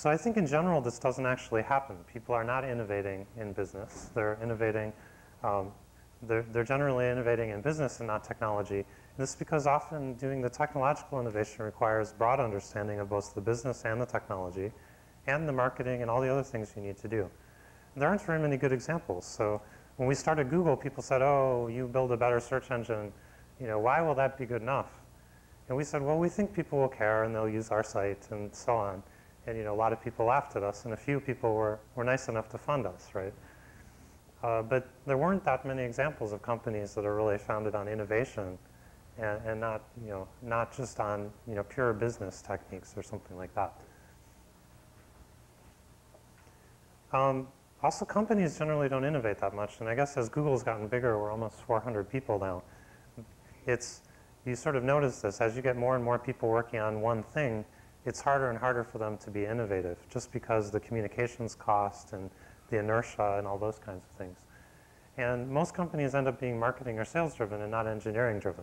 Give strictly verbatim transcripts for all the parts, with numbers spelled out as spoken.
So I think in general this doesn't actually happen. People are not innovating in business. They're innovating, um, they're, they're generally innovating in business and not technology. And this is because often doing the technological innovation requires broad understanding of both the business and the technology and the marketing and all the other things you need to do. And there aren't very many good examples. So when we started Google, people said, oh, you build a better search engine. You know, why will that be good enough? And we said, well, we think people will care and they'll use our site and so on. And you know, a lot of people laughed at us, and a few people were, were nice enough to fund us, right? Uh, but there weren't that many examples of companies that are really founded on innovation and, and not, you know, not just on you know, pure business techniques or something like that. Um, also, companies generally don't innovate that much, and I guess as Google's gotten bigger, we're almost four hundred people now. It's, you sort of notice this, as you get more and more people working on one thing, it's harder and harder for them to be innovative, just because the communications cost and the inertia and all those kinds of things. And most companies end up being marketing or sales driven and not engineering driven.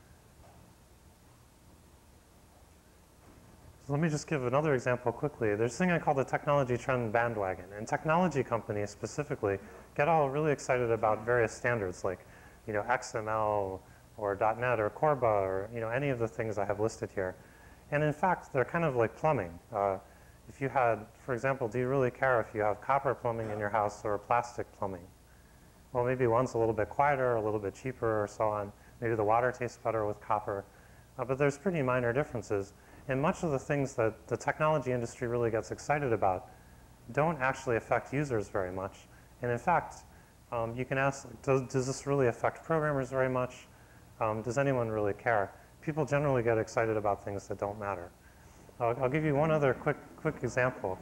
So let me just give another example quickly. There's a thing I call the technology trend bandwagon. And technology companies specifically get all really excited about various standards like you know, X M L or dot net or Corba or you know, any of the things I have listed here. And in fact, they're kind of like plumbing. Uh, if you had, for example, do you really care if you have copper plumbing in your house or plastic plumbing? Well, maybe one's a little bit quieter, a little bit cheaper, or so on. Maybe the water tastes better with copper. Uh, but there's pretty minor differences. And much of the things that the technology industry really gets excited about don't actually affect users very much. And in fact, um, you can ask, does, does this really affect programmers very much? Um, does anyone really care? People generally get excited about things that don't matter. I'll, I'll give you one other quick, quick example.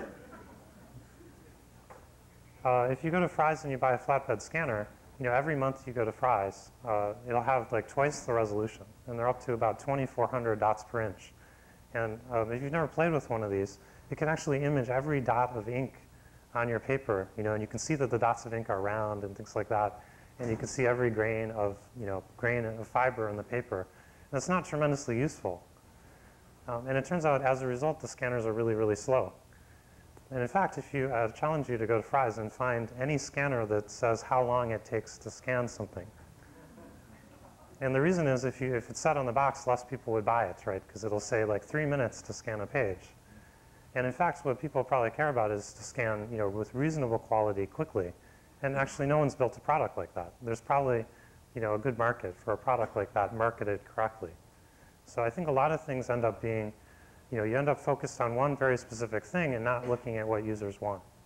Uh, if you go to Fry's and you buy a flatbed scanner, you know, every month you go to Fry's, uh, it'll have like twice the resolution, and they're up to about twenty-four hundred dots per inch. And um, if you've never played with one of these, it can actually image every dot of ink on your paper, you know, and you can see that the dots of ink are round and things like that, and you can see every grain of, you know, grain of fiber in the paper. That's not tremendously useful. Um, and it turns out, as a result, the scanners are really, really slow. And in fact, if you uh, challenge you to go to Fry's and find any scanner that says how long it takes to scan something. And the reason is, if, you, if it's set on the box, less people would buy it, right? Because it'll say like three minutes to scan a page. And in fact, what people probably care about is to scan, you know, with reasonable quality quickly. And actually, no one's built a product like that. There's probably, you know, a good market for a product like that marketed correctly. So I think a lot of things end up being, you know, you end up focused on one very specific thing and not looking at what users want.